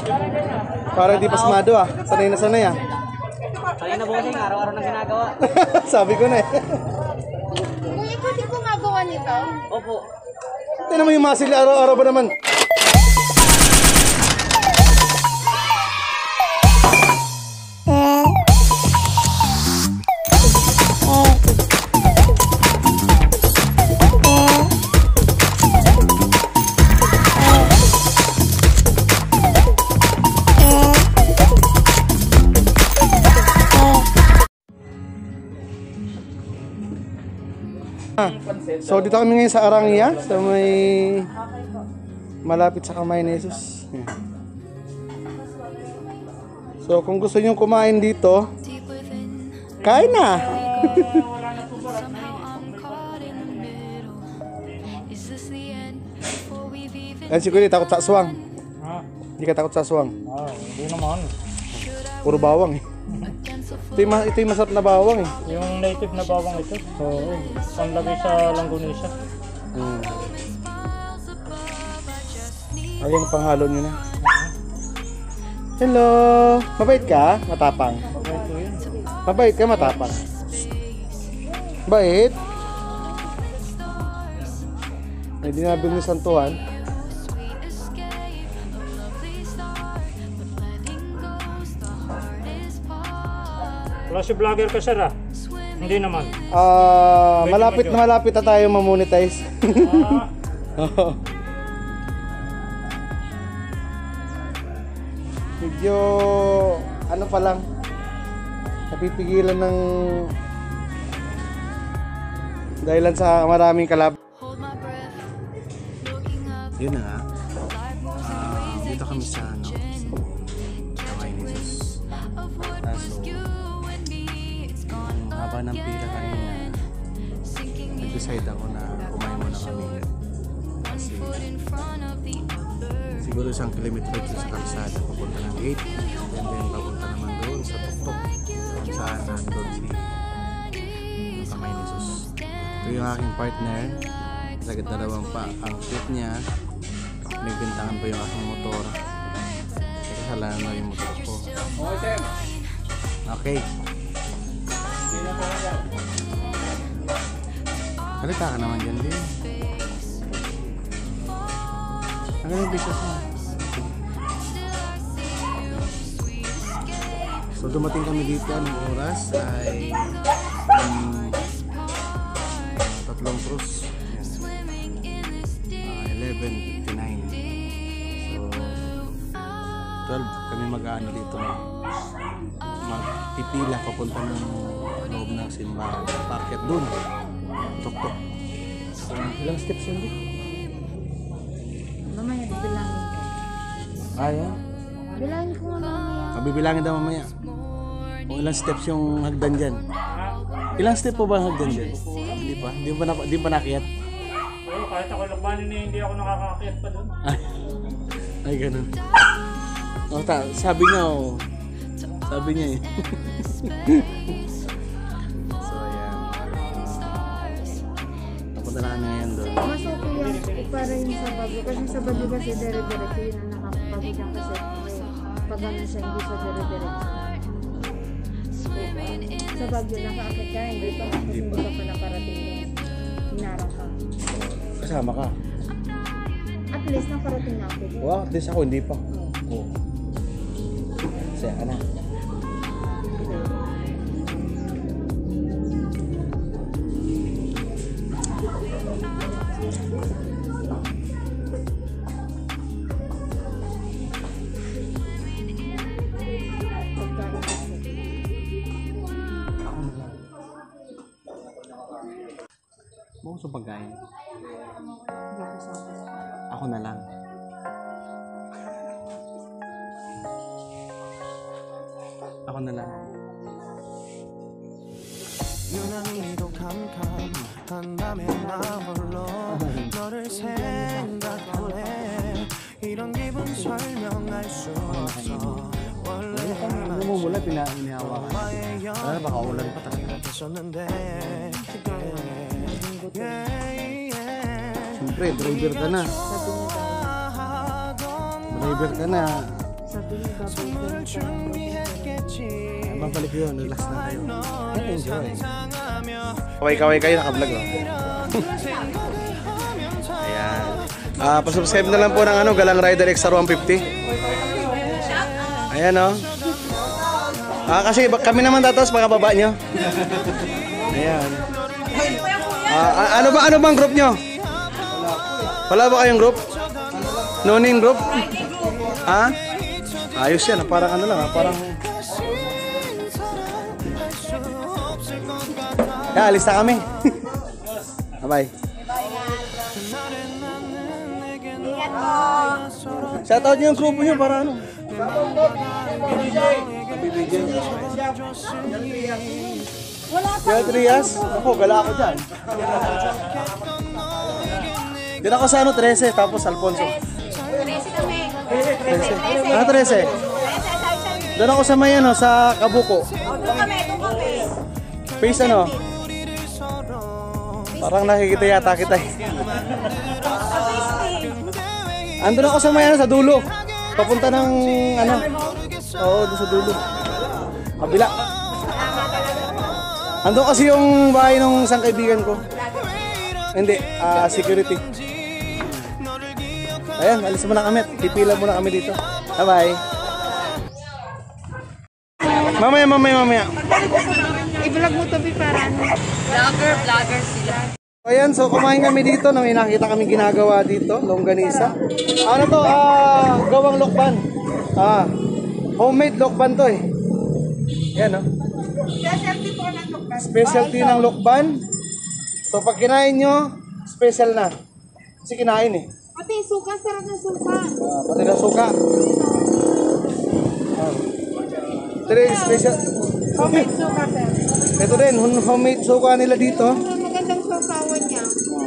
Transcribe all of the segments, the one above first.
Para di pasmado ah. Sanay na sanay ah. Sanay na bossing, araw-araw na ginagawa. Sabi ko na eh. Kung ikaw di ko magawa nito? Opo. Tignan mo yung muscle, araw-araw ba naman? So dito kami ngayon sa Arangya, sa may malapit sa kamay ni Jesus. So kung gusto niyo kumain dito, kain na. Yan si Kuya, takot sa aswang. Hindi ka takot sa aswang? Hindi naman. Puro bawang eh. Ito yung masarap na bawang eh. Yung native na bawang ito. Oo. Panlagay sa langgunisa. Ayun, panghalo nyo na. Hello! Mabait ka? Matapang? Mabait ka? Matapang? Bait? Ay, di nabil ni Santuhan. Klase vlogger ka, sir, ah? Hindi naman. Malapit na tayo mamonetize. Medyo ano pa lang, napipigilan ng dahilan sa maraming kalab. Yun na nga. Dito kami sa kamay ni Jesus. Haba ng pila kanina, nag-decide ako na kumain muna kami kasi siguro 1 kilometro dito sa kalsada papunta ng gate, and then papunta naman doon sa tuktok kung saan nandun si kamay ni Jesus. Ito yung aking partner, sagad dalawang pa ang trip niya. Nagbintangan pa yung aking motor kasi kasalanan na yung motor ko. Okay. Halika ka naman dyan din. Ang ganun business mo. So dumating kami dito, anong oras ay 3 krus. 11:59. So 12 kami mag-ano dito, magpipila papunta ng loob ng simbahan. Parket dun, tok-tok. So ilang steps yun dito? Mamaya bibilangin ko. Ayan. Bilangin ko nga mamaya. Bibilangin daw mamaya kung ilang steps yung hagdan dyan. Ilang step po ba ang hagdan dyan? Hindi pa? Hindi pa nakiyat? Oo, kahit ako labanin eh, hindi ako nakakakit pa doon. Ay, ganun. Sabi niya sabi niya eh. So ayan, napunta na kami ngayon doon. Mas okay yan para yung sa Baguio. Kasi sa Baguio kasi dire-diretso yun ang nakakapagod kasi pag ano siya hindi sa dire-diretso. Sa Baguio nakaakit ka, hindi pa pa nakarating doon. Hinarang ka. Kasama ka? At least nakarating na ako. Wow, at least ako hindi pa. Oo. Saya ka na. Bukas sa pagkain. Ako na lang. Ako na lang. 유난히도 캄캄한 밤에 나 홀로 너를 생각하네 이런 기분 설명할 수 없어 원래 Namumula, pinahawakan. Ay, baka ulan pa talaga. Siyempre, driver ka na. Driver ka na. Sabi sabi niya, babalik siya sa Habang balik yun, relax na kayo. Enjoy. Kaway-kaway kayo, naka-vlog lang. Ayan. Pasubscribe na lang po ng Galang Rider XR150. Ayan o. Kasi kami naman tatas baba nyo. Ayan. Ano bang group nyo? Wala ba kayong group? No name group? Ha? Ayos yan, parang lang, parang... Alis na kami. Bye. Shoutout nyo yung grupo nyo para ano. Wala Trias? Ako, gala ako dyan. Dito ako sa 13, tapos Alfonso. 13 kami. 13? Doon ako sa may sa Kabuko. Doon kami. Face Parang nakikita yata kita eh. Andun ako sa may sa dulo. Papunta ng Oo, doon sa dulo. Kabila. Andun kasi yung bahay ng isang kaibigan ko. Hindi, security. Ayan, alis muna kami. Pipila muna kami dito. Bye-bye. Mamaya. I-vlog mo to, para ano? Vlogger sila. Ayan, so kumain kami dito nang nakita kami ginagawa dito, longganisa. Ano to? Gawang lokban. Homemade lokban to eh. Ayan Specialty po ng lokban. Specialty ng lokban. So pag kinain nyo, special na. Kasi kinain eh. Pati suka, sarap ng suka. Pati na suka. Ito rin, special. Homemade suka, sir. Ito rin, homemade suka nila dito. Magandang sukawan niya.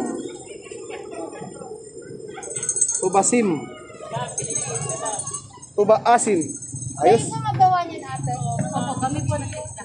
Tubasim. Tubaasim. Ayos. Ano magawa niya natin? Opo, kami po nag-extra.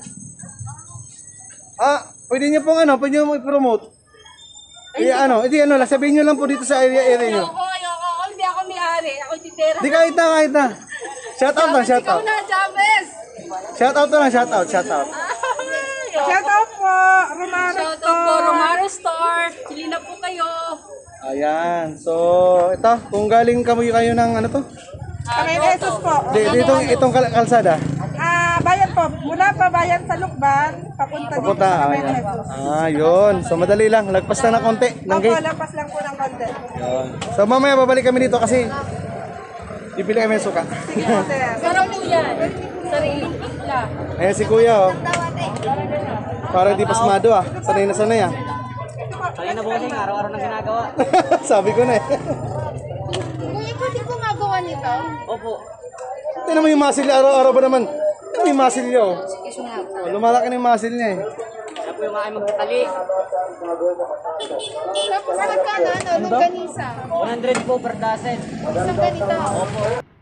Pwede nyo pong pwede nyo i-promote. Sabihin nyo lang po dito sa area nyo. Ayoko. Hindi ako may-ari. Ako titera. Di kahit na. Shout out lang, shout Ikaw out. na, James! Shout out lang, shout out. Shout out po, Romano Shout out po, Romano Store. Sili na po kayo. Ayan. So, ito, kung galing kayo ng to? Camenesos po. Itong kalsada. Bayan po. Mula pa bayan sa Lukban, papunta dito Papunta. sa Ayan. Camenesos. Yun. So, madali lang. Lagpas lang ng konti. Ng Opo, gate. lampas lang po ng konti. Yun. So, mamaya babalik kami dito kasi bibili kami ng suka. Sige po, sir. Sarap po yan. Sariling isla. Ayan si kuya, Parang di pasmado Sanay na sanay Kanina bossing, araw-araw nang ginagawa. Sabi ko na eh. Kuya, pwede gumagawa nito? Opo. Tingnan mo yung muscle niya, araw-araw ba naman? Tingnan mo yung muscle niya lumalaki na yung muscle niya eh. Kaya po yung aking magtatali. Tapos magkano, longganisa? 100 po per dozen. Isang ganito. Opo.